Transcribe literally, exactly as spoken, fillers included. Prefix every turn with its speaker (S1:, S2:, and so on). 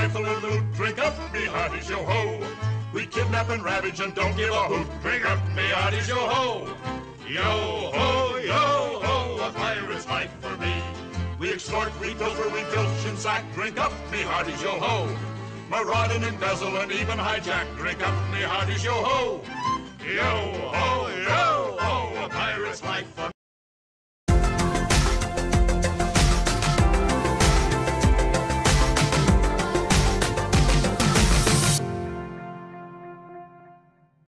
S1: rifle and loot. Drink up, me hearties, yo-ho. We kidnap and ravage and don't give a hoot. Drink up, me hearties, yo-ho. Yo-ho, yo-ho, a pirate's life for me. We extort, we pilfer, we filch and sack. Drink up, me hearties, yo-ho. Maraud and embezzle and even hijack. Drink up, me hearties, yo-ho. Yo-ho, yo-ho, a pirate's life for me.